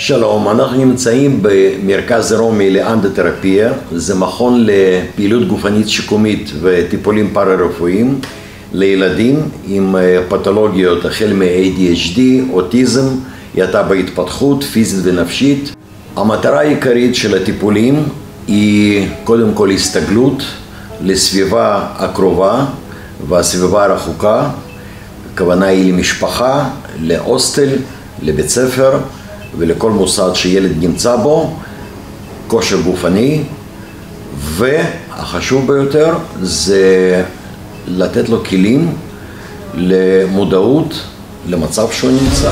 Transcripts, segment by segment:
שלום, אנחנו נמצאים במרכז רומי לאנדותרפיה, זה מכון לפעילות גופנית שיקומית וטיפולים פארה-רפואיים לילדים עם פתולוגיות החל מ-ADHD, אוטיזם, האטה בהתפתחות, פיזית ונפשית. המטרה העיקרית של הטיפולים היא קודם כל הסתגלות לסביבה הקרובה והסביבה הרחוקה, הכוונה היא למשפחה, להוסטל, לבית ספר ולכל מוסד שילד נמצא בו, כושר גופני, והחשוב ביותר זה לתת לו כלים למודעות למצב שהוא נמצא.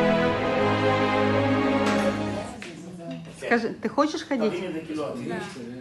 Скажи, ты хочешь ходить? Да.